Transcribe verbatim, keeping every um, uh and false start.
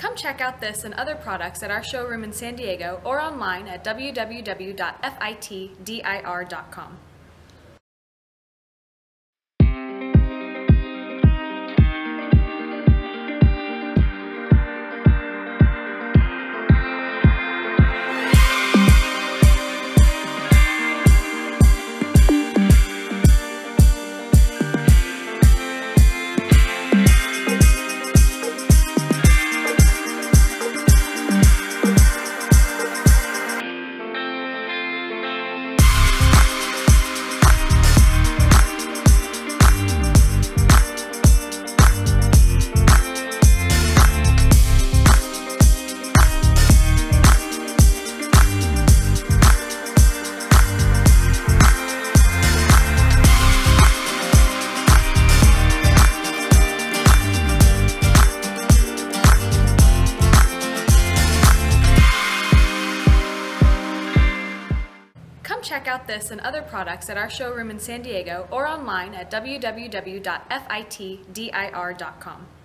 Come check out this and other products at our showroom in San Diego or online at w w w dot fitdir dot com. Come check out this and other products at our showroom in San Diego or online at w w w dot fitdir dot com.